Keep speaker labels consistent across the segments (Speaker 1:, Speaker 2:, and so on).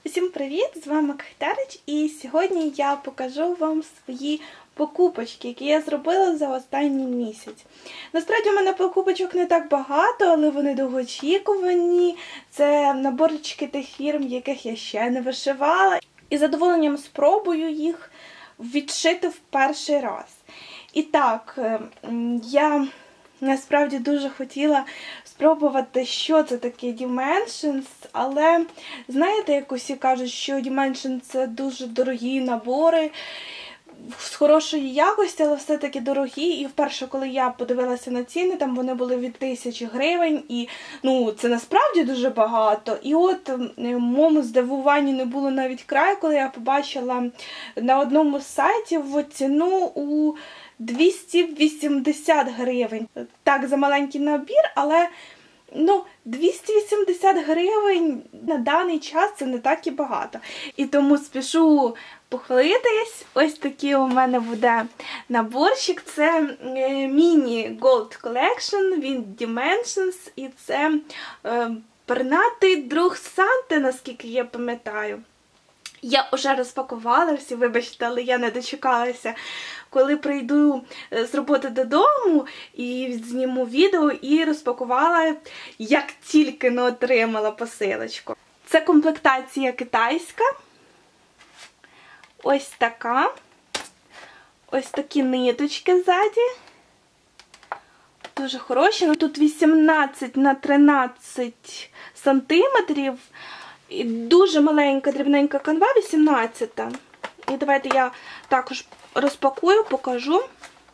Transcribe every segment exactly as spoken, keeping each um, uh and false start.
Speaker 1: Усім привіт! З вами Кахтарич, і сьогодні я покажу вам свої покупочки, які я зробила за останній місяць. Насправді у мене покупочок не так багато, але вони довгоочікувані. Це наборчики тих фірм, яких я ще не вишивала. І з задоволенням спробую їх відшити в перший раз. І так, я насправді дуже хотіла спробувати, що це таке Dimensions, але знаєте, як усі кажуть, що Dimensions – це дуже дорогі набори, з хорошої якості, але все-таки дорогі. І вперше, коли я подивилася на ціни, там вони були від тисячі гривень, і ну, це насправді дуже багато. І от моєму здивуванню не було навіть краю, коли я побачила на одному з сайтів ціну у двісті вісімдесят гривень. Так, за маленький набір, але ну, двісті вісімдесят гривень на даний час це не так і багато. І тому спішу похвалитись. Ось такий у мене буде наборчик. Це міні Gold Collection від Dimensions. І це е, пернатий друг Санти, наскільки я пам'ятаю. Я вже розпакувала всі, вибачте, але я не дочекалася, коли прийду з роботи додому і зніму відео, і розпакувала, як тільки не отримала посилочку. Це комплектація китайська. Ось така. Ось такі ниточки ззаді. Дуже хороші. Ну, тут вісімнадцять на тринадцять сантиметрів. І дуже маленька, дрібненька канва, вісімнадцята. І давайте я також розпакую, покажу.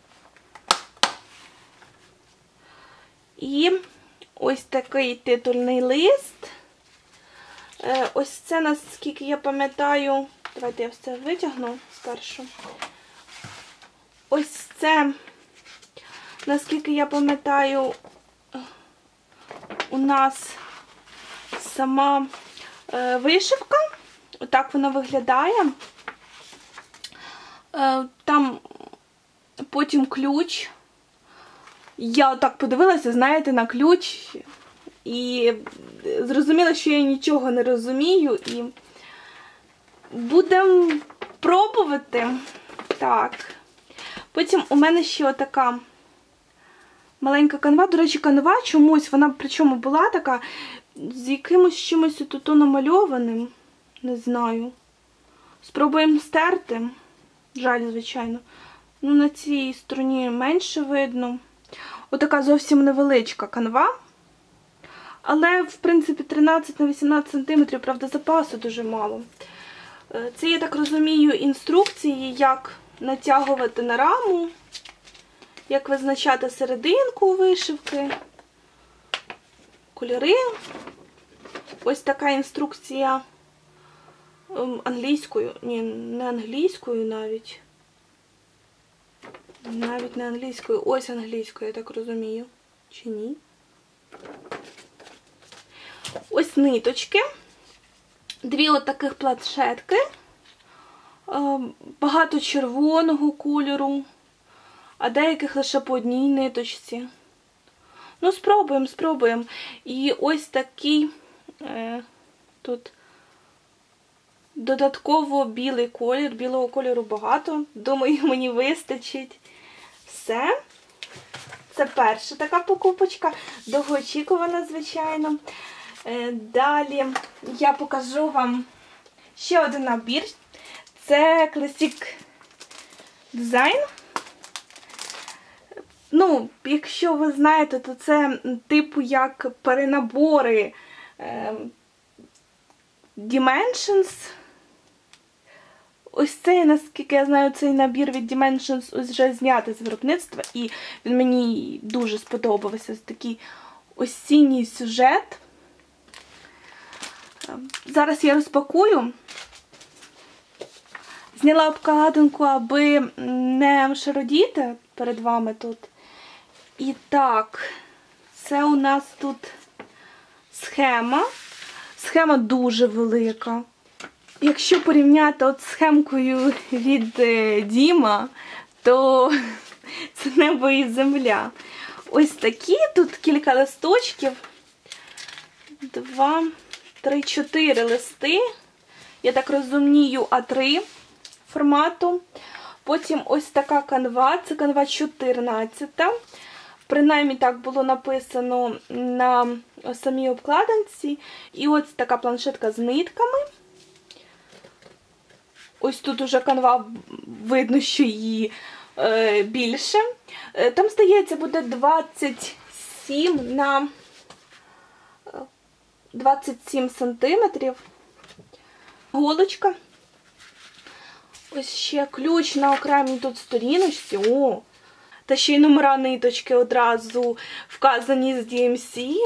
Speaker 1: І ось такий титульний лист. Ось це, наскільки я пам'ятаю, давайте я все витягну спершу. Ось це, наскільки я пам'ятаю, у нас сама вишивка. Отак вона виглядає. Там потім ключ. Я отак подивилася, знаєте, на ключ. І зрозуміла, що я нічого не розумію. І будемо пробувати. Так. Потім у мене ще отака маленька канва. До речі, канва чомусь, вона причому була така з якимось чимось тут намальованим. Не знаю. Спробуємо стерти. Жаль, звичайно. Ну, на цій стороні менше видно. Отака зовсім невеличка канва. Але, в принципі, тринадцять на вісімнадцять сантиметрів, правда, запасу дуже мало. Це, я так розумію, інструкції, як натягувати на раму, як визначати серединку вишивки, кольори. Ось така інструкція англійською. Ні, не англійською навіть. Навіть не англійською. Ось англійською, я так розумію. Чи ні? Ось ниточки. Дві от таких планшетки. Багато червоного кольору, а деяких лише по одній ниточці. Ну, спробуємо, спробуємо. І ось такий е, тут додатково білий колір. Білого кольору багато. Думаю, мені вистачить. Все. Це перша така покупочка. Довгоочікувана, звичайно. Е, далі я покажу вам ще один набір. Це Classic Design. Ну, якщо ви знаєте, то це типу як перенабори е, Dimensions. Ось цей, наскільки я знаю, цей набір від Dimensions ось вже знятий з виробництва. І він мені дуже сподобався. Ось такий осінній сюжет. Зараз я розпакую. Зняла обкладинку, аби не шародіти перед вами тут. І так, це у нас тут схема. Схема дуже велика. Якщо порівняти от з схемкою від Діма, то це небо і земля. Ось такі, тут кілька листочків. Два, три, чотири листи. я так розумію, а три формату. Потім ось така канва, це канва чотирнадцять. Принаймні так було написано на самій обкладинці. І ось така планшетка з нитками. Ось тут уже канва, видно, що її е, більше. Там, здається, буде двадцять сім на двадцять сім сантиметрів. Голочка. Ось ще ключ на окремій тут сторіночці. О! Та ще й номера ниточки одразу вказані з ді ем сі.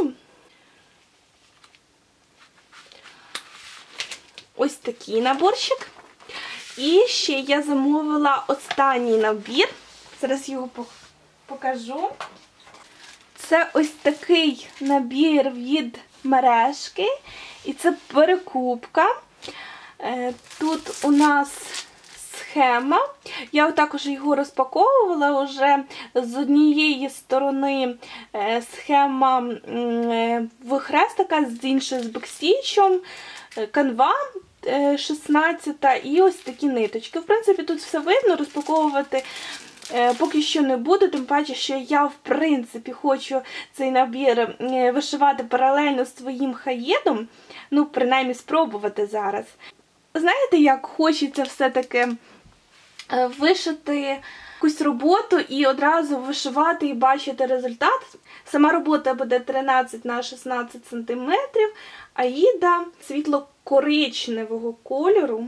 Speaker 1: Ось такий наборчик. І ще я замовила останній набір. Зараз його покажу. Це ось такий набір від Мережки. І це перекупка. Тут у нас схема. Я також його розпаковувала вже. З однієї сторони схема в хрестика, з іншої з бекстічем, канва шістнадцята і ось такі ниточки. В принципі, тут все видно, розпаковувати поки що не буду, тим паче, що я, в принципі, хочу цей набір вишивати паралельно з своїм хаєдом, ну, принаймні, спробувати зараз. Знаєте, як хочеться все-таки вишити якусь роботу і одразу вишивати і бачити результат. Сама робота буде тринадцять на шістнадцять сантиметрів, аїда світло-коричневого кольору.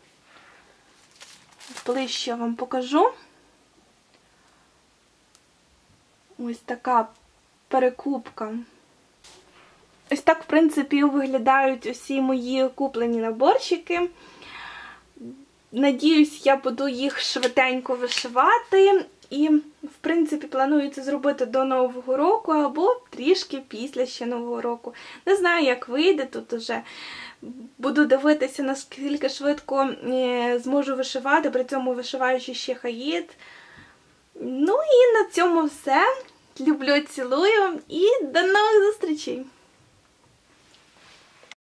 Speaker 1: Ближче я вам покажу. Ось така перекупка. Ось так, в принципі, виглядають усі мої куплені наборчики. Надіюсь, я буду їх швиденько вишивати. І, в принципі, планую це зробити до Нового року або трішки після ще Нового року. Не знаю, як вийде, тут уже буду дивитися, наскільки швидко зможу вишивати, при цьому вишиваючи ще хаїд. Ну і на цьому все. Люблю, цілую і до нових зустрічей!